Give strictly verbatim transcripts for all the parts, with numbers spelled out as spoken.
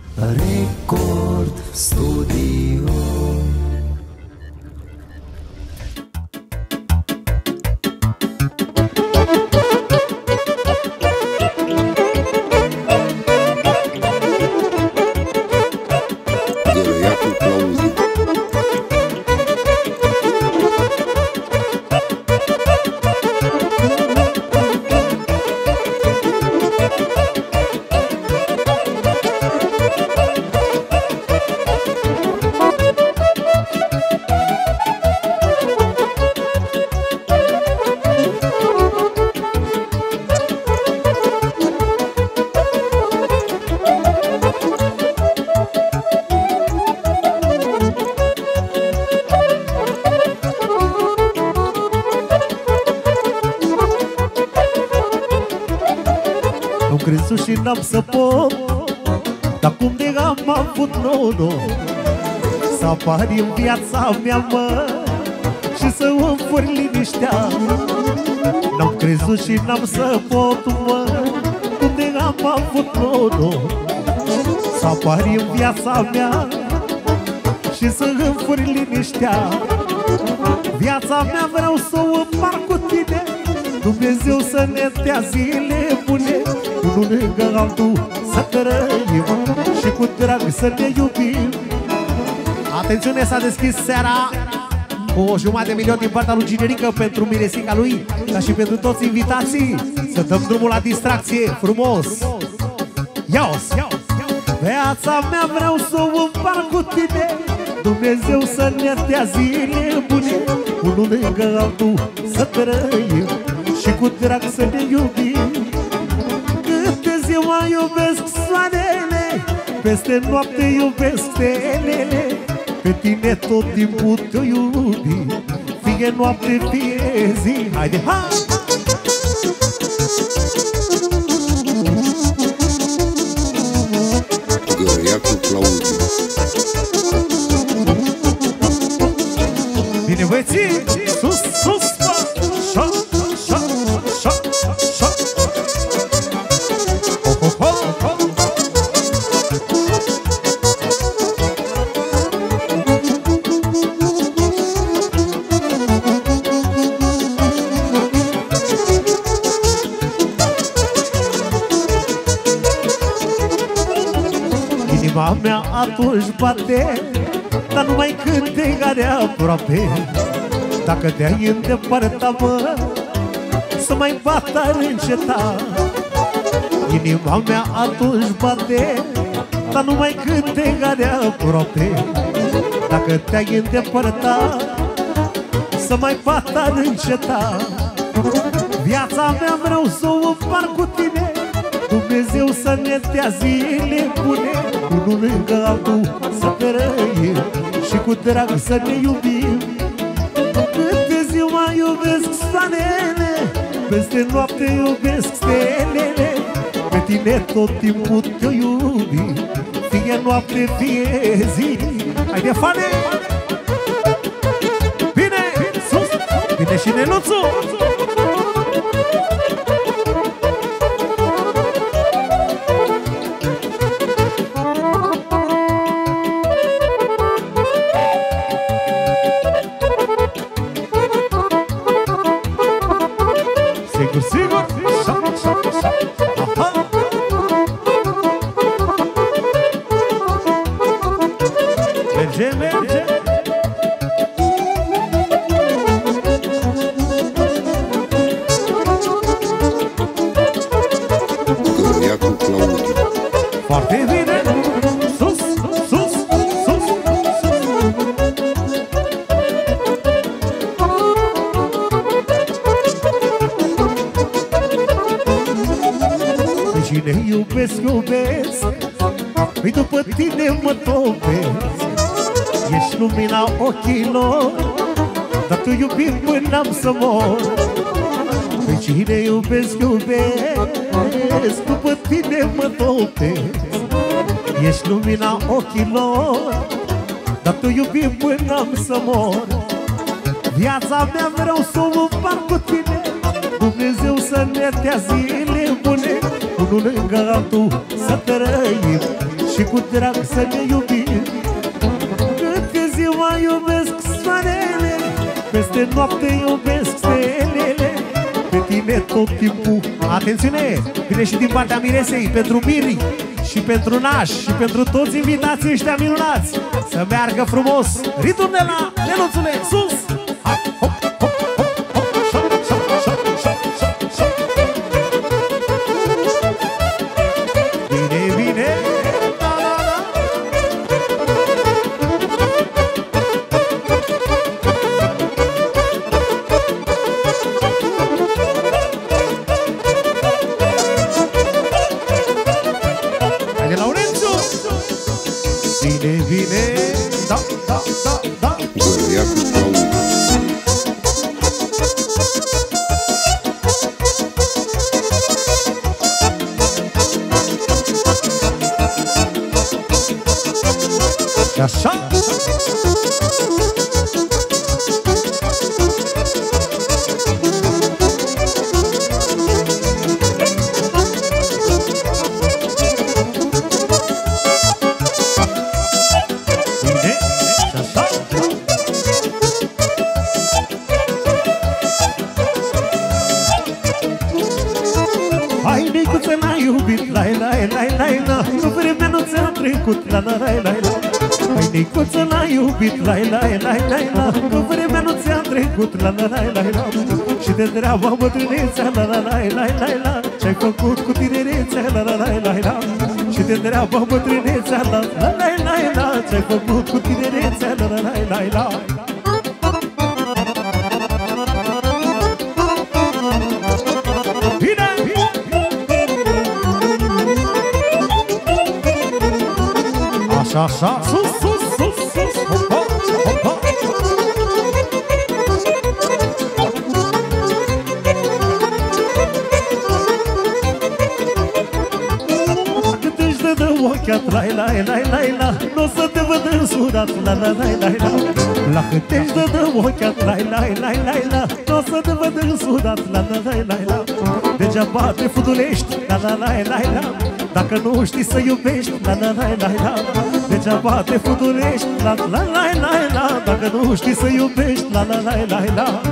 Record Studio. Și n-am să pot, dar cum de am avut noroc să apari în viața mea, mă, și să oferi liniștea. N-am crezut și n-am să pot, mă, cum de am avut noroc să apari în viața mea și să oferi liniștea. Viața mea vreau să o împart cu tine, Dumnezeu să ne dea zile bune, unul lângă altul să trăim și cu drag să ne iubim. Atențiune, s-a deschis seara cu o jumătate de milion din partea lui Ginerică pentru miresica lui, dar și pentru toți invitații. Să dăm drumul la distracție frumos. Ia-os! Viața mea vreau să o împart cu tine, Dumnezeu să ne dea zile bune, unul lângă altul să trăim și cu drag să ne iubim. Câte ziua iubesc soarele, peste noapte iubesc stelele, pe tine tot timpul te-o iubi, fie noapte, fie zi. Haide, hai! Găiacu Claudiu. Bine, băieții! Sus, sus! Șa, șa, șa, șa. Ho, ho, ho, ho. Inima mea atunci bate, dar numai când te gare aproape. Dacă te-ai îndepărta, mă, să mai bată ar înceta. Inima mea atunci bate, dar numai când te gare aproape. Dacă te-ai îndepărta, să mai bată ar înceta. Viața mea vreau să o împart cu tine, Dumnezeu să ne dea zile bune, unul lângă altul să trăim și cu drag să ne iubim. Câte ziua iubesc soarele, peste noapte iubesc stelele, pe tine tot timpul te-o iubi, fie noapte, fie zi. Haide, fane! Bine! Sus! Bine și Neluțu! Sigur, sigur! Aha! Merge, merge! Găiacu Claudiu. Foarte bine! Sus, sus, sus! Pe cine iubesc, iubesc, păi după tine mă topesc. Ești lumina ochilor, dar tu iubim până am să mor. Pe cine iubesc, iubesc, după tine mă topesc. Ești lumina ochilor, dar tu iubim până am să mor. Viața mea vreau să o împart cu tine, Dumnezeu să ne dea zile bune, unul lângă altul să trăim și și cu drag să ne iubim. Câte ziua iubesc soarele, peste noapte iubesc stelele. Pe tine tot timpul. Atențiune! Vine și din partea Miresei, pentru Miri și pentru Naș și pentru toți invitații ăștia minunați. Să meargă frumos ritmul de la Neluțule, sus! Hai, hop, hop, hop, hop, șa, șa, șa, șa, șa, șa. Bine, bine! Da, da, da! Haide, Laurențiu! Bine, bine! Da, da, da, da! Gălăiacul Claudiu. Și așa! Bine, și așa! Hai, Nicuță, n-ai iubit, lai, lai, lai, lai, la. Că vremea nu ți-a trecut, la, la, lai, lai, la. Hai, Nicuță, n-ai iubit, lai, lai, lai, lai, la. Că vremea nu ți-a trecut, la, la, lai, lai, la. Și de treaba bătrânețea, la, la, lai, lai, lai, la. Ce-ai făcut cu tinerețea, la, la, lai, lai, la. Și de treaba bătrânețea, la, la, lai, lai, la. Ce-ai făcut cu tinerețea, la, la, lai, lai, la. Bine! Așa, așa, sus, sus, sus, sus, hopa, hopa. Cât își dă de ochiat, lai, lai, lai, lai, la. N-o să te văd însurat, la, la, lai, lai, la. La cât își dă de ochiat, lai, lai, lai, lai, la. N-o să te văd însurat, la, la, lai, lai, la. Degeaba te fudulești, la, la, lai, lai, la. Dacă nu știi să iubești, la, la, lai, lai, la. Degeaba te fudulești, la, la, lai, lai, la. Dacă nu știi să iubești, la, la, lai, lai, la.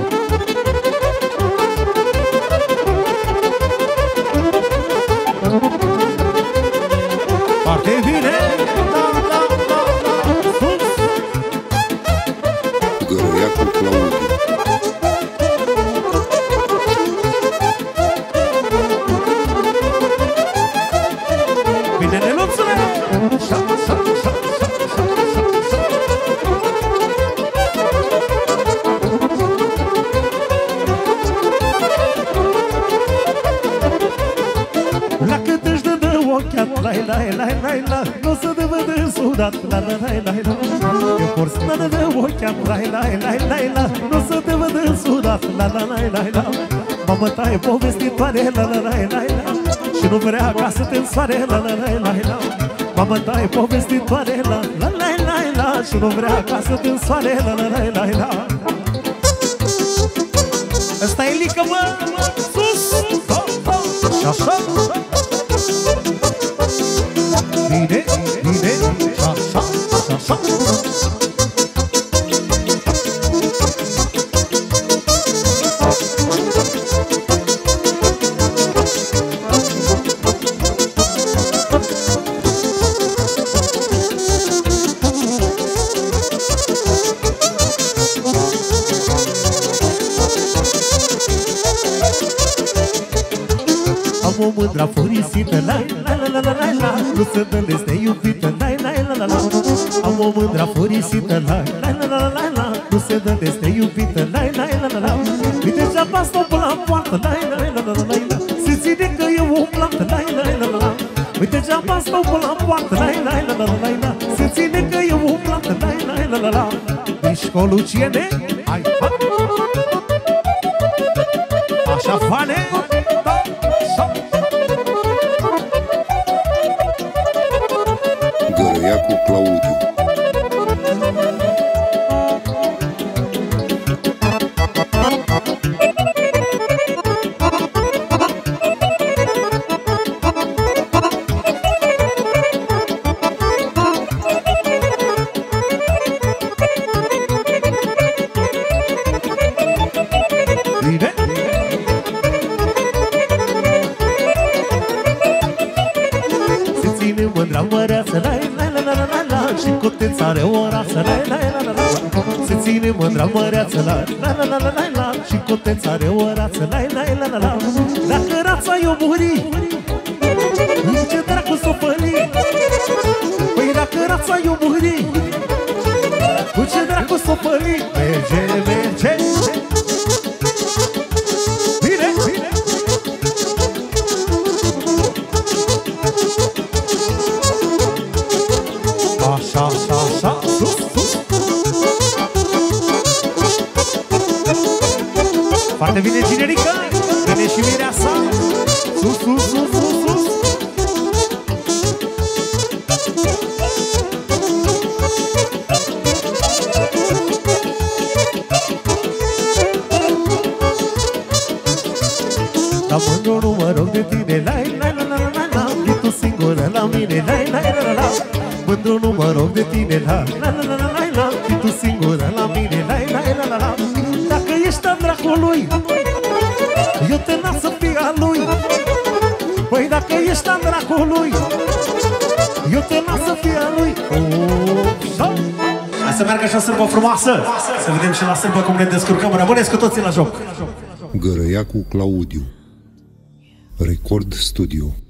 Foarte bine! Da, da, da, da, sus! Gălăiacul Claudiu. Bine, Neluțule! Șa, șa, șa, șa, șa, șa, șa. La cât își dă de ochiat, lai, lai, lai, lai, la. N-o să te văd însurat, la, la, lai, lai, la. E forță de de ochiat, lai, lai, lai, lai, la. N-o să te văd însurat, la, la, lai, lai, la. Mamă ta e povestitoare, la, la, lai, lai, la. Și nu vrea ca să te însoare, la, la, lai, lai, la. Mamă ta e povestitoare, la, la, lai, lai, la. Și nu vrea ca să te însoare, la, la, lai, lai, la. Ăsta e lică, mă, sus, da, da, și așa. Bine, bine, și așa, și așa. Am o mândra furisită, la, la, la, la, la, la, la. Nu se dă de iubită, la, la, la, la, la. Am o mândra furisită, la, la, la, la, la, la. Nu se dă de iubită, la, la, la, la, la. Uite geaba stau pe la poartă, la, la, la, la, la, la. Se ține că e o plantă, la, la, la, la, la. Uite geaba stau pe la poartă, la, la, la, la, la, la. Se ține că e o plantă, la, la, la, la, la. Mișco Luciene, hai, ha. Așa, fane, da, așa. Gălăiacul Claudiu. mândra măreață, la la la la la la. Și coteț are o rață, la la la la la. Se ține mândra măreață, la la la la la la la. Și coteț are o rață, la la la la la. Dacă rața i-o muri, ce dracu s-o păli? Păi dacă rața i-o muri, cu ce dracu s-o păli? Merge, merge. Bine, bine. Așa, așa, așa, sus, sus. Foarte bine, generică. Vine și mireasa. Sus, sus, sus, sus, sus. La mândru nu mă rog de tine, la la la la la la. E tu singură la mine, la la la la la. Mândru nu mă rog de tine, la la la la la la. E tu singură la mine, la la la la la. Dacă ești a dracului, eu te las să fii a lui. Păi dacă ești a dracului, eu te las să fii a lui. Hai să meargă și o sârbă frumoasă. Să vedem și la sârbă cum ne descurcăm. Rămâneți cu toții la joc. Gărăiacu Claudiu, Record Studio.